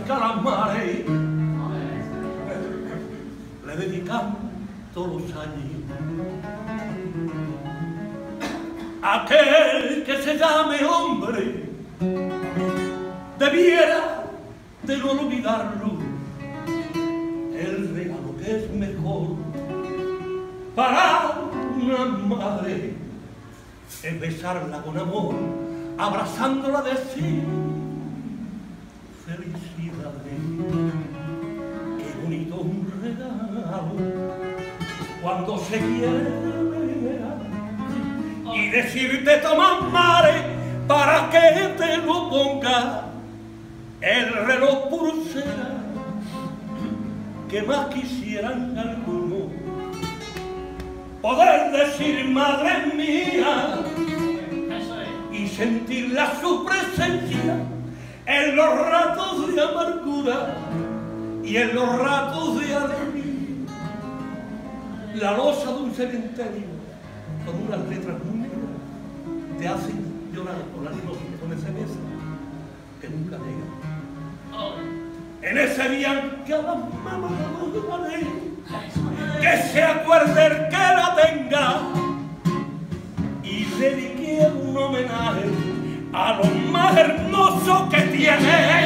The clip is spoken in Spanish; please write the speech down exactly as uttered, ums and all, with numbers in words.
hasta las mares. Le dedicamos todos los años a aquel que se llame hombre, debiera de no olvidarlo. El regalo que es mejor para una madre es besarla con amor, abrazándola, decir felicidades. Qué bonito un regalo cuando se quiere y decirte toma madre para que te lo ponga el reloj pulsera que más quisieran algunos poder decir madre mía y sentir la su presencia en los ratos de amargura y en los ratos de alegría. La losa de un cementerio con unas letras muy negras te hacen llorar por la limosna con ese beso que nunca llega. En ese día cada mamá que se acuerde el que la tenga y dedique un homenaje a lo más hermoso que tiene